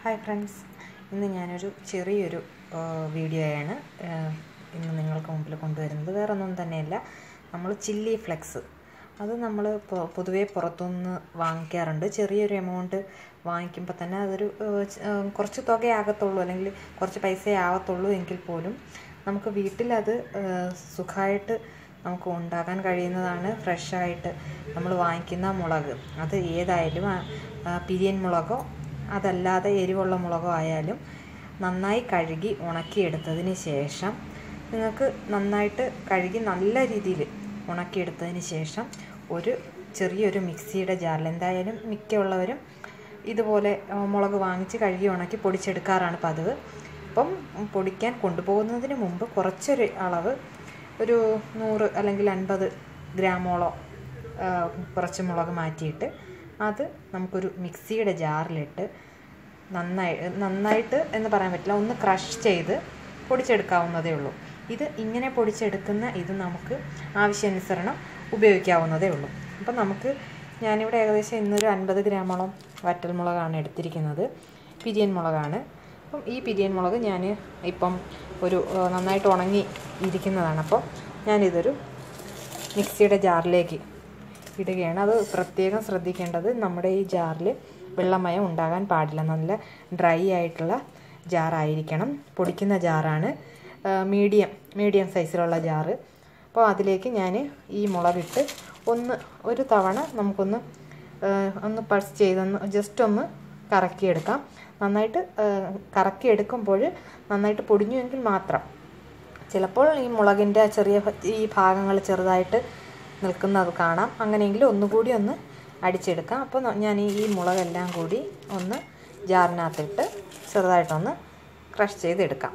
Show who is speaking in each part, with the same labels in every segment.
Speaker 1: Hi friends, ഇന്ന് ഞാനൊരു ചെറിയൊരു വീഡിയോയാണ് ഇന്ന് നിങ്ങൾക്ക് മുമ്പിൽ കൊണ്ടുവരുന്നത്. വേറൊന്നും തന്നെയല്ല, നമ്മൾ ചില്ലി ഫ്ലെക്സ് അത് നമ്മൾ പൊതുവേ പുറത്തുനിന്ന് വാങ്ങിക്കാറുണ്ട്. ചെറിയൊരു എമൗണ്ട് വാങ്ങിക്കുമ്പോൾ തന്നെ അതൊരു കുറച്ച് തുകയാകത്തുള്ളൂ, അല്ലെങ്കിൽ കുറച്ച് പൈസയേ ആകത്തുള്ളൂ. എങ്കിൽ പോലും നമുക്ക് വീട്ടിലത് സുഖമായിട്ട് നമുക്ക് ഉണ്ടാക്കാൻ കഴിയുന്നതാണ്. ഫ്രഷായിട്ട് നമ്മൾ വാങ്ങിക്കുന്ന മുളക്, അത് ഏതായാലും പിരിയൻ മുളകോ അതല്ലാതെ എരിവുള്ള മുളകോ ആയാലും നന്നായി കഴുകി ഉണക്കിയെടുത്തതിന് ശേഷം നിങ്ങൾക്ക് നന്നായിട്ട് കഴുകി നല്ല രീതിയിൽ ഉണക്കിയെടുത്തതിന് ശേഷം ഒരു ചെറിയൊരു മിക്സിയുടെ ജാറിൽ, എന്തായാലും മിക്കുള്ളവരും ഇതുപോലെ മുളക് വാങ്ങിച്ച് കഴുകി ഉണക്കി പൊടിച്ചെടുക്കാറാണ് പതിവ്. അപ്പം പൊടിക്കാൻ കൊണ്ടുപോകുന്നതിന് മുമ്പ് കുറച്ചൊരു അളവ്, ഒരു 100 അല്ലെങ്കിൽ 50 ഗ്രാമോളം കുറച്ച് മുളക് മാറ്റിയിട്ട് അത് നമുക്കൊരു മിക്സിയുടെ ജാറിലിട്ട് നന്നായിട്ട് എന്ന് പറയാൻ പറ്റില്ല, ഒന്ന് ക്രഷ് ചെയ്ത് പൊടിച്ചെടുക്കാവുന്നതേ ഉള്ളൂ. ഇത് ഇങ്ങനെ പൊടിച്ചെടുക്കുന്ന ഇത് നമുക്ക് ആവശ്യാനുസരണം ഉപയോഗിക്കാവുന്നതേ ഉള്ളൂ. അപ്പം ഞാനിവിടെ ഏകദേശം ഇന്നൊരു 50 ഗ്രാമോളം വറ്റൽമുളകാണ് എടുത്തിരിക്കുന്നത്, പിരിയൻ മുളകാണ്. അപ്പം ഈ പിരിയൻ മുളക് ഞാൻ ഇപ്പം ഒരു നന്നായിട്ട് ഉണങ്ങി ഇരിക്കുന്നതാണ്. അപ്പോൾ ഞാനിതൊരു മിക്സിയുടെ ജാറിലേക്ക് ഇടുകയാണ്. അത് പ്രത്യേകം ശ്രദ്ധിക്കേണ്ടത്, നമ്മുടെ ഈ ജാറിൽ വെള്ളമയം ഉണ്ടാകാൻ പാടില്ല. നല്ല ഡ്രൈ ആയിട്ടുള്ള ജാറായിരിക്കണം. പൊടിക്കുന്ന ജാറാണ്, മീഡിയം സൈസിലുള്ള ജാറ്. അപ്പോൾ അതിലേക്ക് ഞാൻ ഈ മുളകിട്ട് ഒരു തവണ നമുക്കൊന്ന് പൾസ് ചെയ്തൊന്ന് ജസ്റ്റ് ഒന്ന് കറക്കിയെടുക്കാം. നന്നായിട്ട് കറക്കിയെടുക്കുമ്പോൾ നന്നായിട്ട് പൊടിഞ്ഞുവെങ്കിൽ മാത്രം, ചിലപ്പോൾ ഈ മുളകിൻ്റെ ഈ ഭാഗങ്ങൾ ചെറുതായിട്ട് നിൽക്കുന്നത് കാണാം. അങ്ങനെയെങ്കിൽ ഒന്നുകൂടി ഒന്ന് അടിച്ചെടുക്കാം. അപ്പോൾ ഞാൻ ഈ മുളകെല്ലാം കൂടി ഒന്ന് ജാറിനകത്തിട്ട് ചെറുതായിട്ടൊന്ന് ക്രഷ് ചെയ്തെടുക്കാം.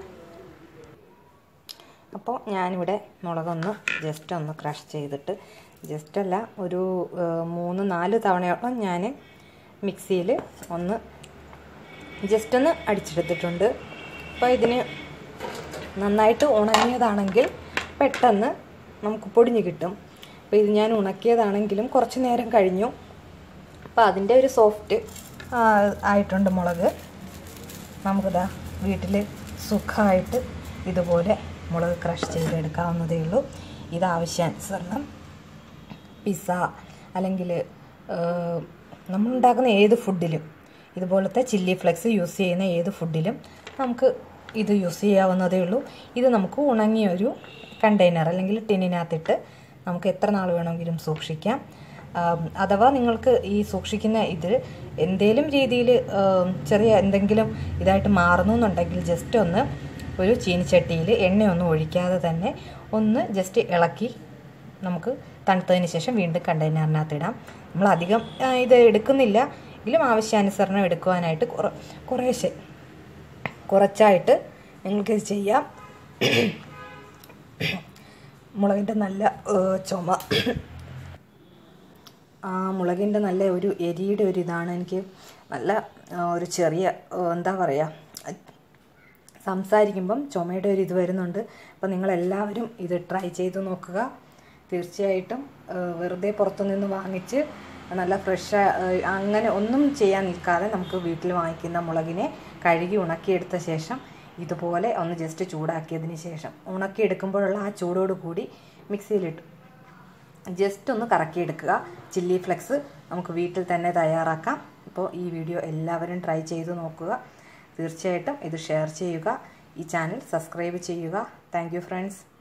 Speaker 1: അപ്പോൾ ഞാനിവിടെ മുളകൊന്ന് ജസ്റ്റ് ഒന്ന് ക്രഷ് ചെയ്തിട്ട്, ജസ്റ്റല്ല ഒരു 3-4 തവണയോളം ഞാൻ മിക്സിയിൽ ജസ്റ്റ് ഒന്ന് അടിച്ചെടുത്തിട്ടുണ്ട്. അപ്പോൾ ഇതിന് നന്നായിട്ട് ഉണങ്ങിയതാണെങ്കിൽ പെട്ടെന്ന് നമുക്ക് പൊടിഞ്ഞ് കിട്ടും. അപ്പോൾ ഇത് ഞാൻ ഉണക്കിയതാണെങ്കിലും കുറച്ച് നേരം കഴിഞ്ഞു. അപ്പോൾ അതിൻ്റെ ഒരു സോഫ്റ്റ് ആയിട്ടുണ്ട് മുളക്. നമുക്കിതാ വീട്ടിൽ സുഖമായിട്ട് ഇതുപോലെ മുളക് ക്രഷ് ചെയ്തെടുക്കാവുന്നതേ ഉള്ളൂ. ഇത് ആവശ്യാനുസരണം പിസ്സ അല്ലെങ്കിൽ നമ്മളുണ്ടാക്കുന്ന ഏത് ഫുഡിലും, ഇതുപോലത്തെ ചില്ലി ഫ്ലെക്സ് യൂസ് ചെയ്യുന്ന ഏത് ഫുഡിലും നമുക്ക് ഇത് യൂസ് ചെയ്യാവുന്നതേ ഉള്ളൂ. ഇത് നമുക്ക് ഉണങ്ങിയ ഒരു കണ്ടെയ്നർ അല്ലെങ്കിൽ ടിന്നിനകത്തിട്ട് നമുക്ക് എത്ര നാൾ വേണമെങ്കിലും സൂക്ഷിക്കാം. അഥവാ നിങ്ങൾക്ക് ഈ സൂക്ഷിക്കുന്ന ഇത് എന്തെങ്കിലും രീതിയിൽ ചെറിയ എന്തെങ്കിലും ഇതായിട്ട് മാറുന്നു എന്നുണ്ടെങ്കിൽ ജസ്റ്റ് ഒന്ന് ഒരു ചീനിച്ചട്ടിയിൽ എണ്ണയൊന്നും ഒഴിക്കാതെ തന്നെ ഒന്ന് ജസ്റ്റ് ഇളക്കി നമുക്ക് തണുത്തതിന് ശേഷം വീണ്ടും കണ്ടെയ്നറിനകത്തിടാം. നമ്മൾ അധികം ഇത് എടുക്കുന്നില്ല എങ്കിലും ആവശ്യാനുസരണം എടുക്കുവാനായിട്ട് കുറച്ചായിട്ട് നിങ്ങൾക്കിത് ചെയ്യാം. മുളകിൻ്റെ നല്ല ചുമ, മുളകിൻ്റെ നല്ല ഒരു എരിയുടെ ഒരു ഇതാണ്. എനിക്ക് നല്ല ഒരു ചെറിയ എന്താ പറയുക, സംസാരിക്കുമ്പം ചുമയുടെ ഒരു ഇത് വരുന്നുണ്ട്. അപ്പോൾ നിങ്ങളെല്ലാവരും ഇത് ട്രൈ ചെയ്ത് നോക്കുക. തീർച്ചയായിട്ടും വെറുതെ പുറത്തുനിന്ന് വാങ്ങിച്ച് നല്ല ഫ്രഷ് അങ്ങനെ ഒന്നും ചെയ്യാൻ നിൽക്കാതെ നമുക്ക് വീട്ടിൽ വാങ്ങിക്കുന്ന മുളകിനെ കഴുകി ഉണക്കിയെടുത്ത ശേഷം ഇതുപോലെ ഒന്ന് ജസ്റ്റ് ചൂടാക്കിയതിന് ശേഷം, ഉണക്കിയെടുക്കുമ്പോഴുള്ള ആ ചൂടോട് കൂടി മിക്സിയിലിട്ട് ജസ്റ്റ് ഒന്ന് കറക്കിയെടുക്കുക. ചില്ലി ഫ്ലെക്സ് നമുക്ക് വീട്ടിൽ തന്നെ തയ്യാറാക്കാം. അപ്പോൾ ഈ വീഡിയോ എല്ലാവരും ട്രൈ ചെയ്ത് നോക്കുക. തീർച്ചയായിട്ടും ഇത് ഷെയർ ചെയ്യുക. ഈ ചാനൽ സബ്സ്ക്രൈബ് ചെയ്യുക. Thank you friends.